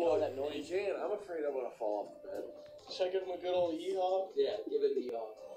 know that noise. Jan, I'm afraid I'm gonna fall off the bed. Should I give him a good old yeehaw? Yeah, give it the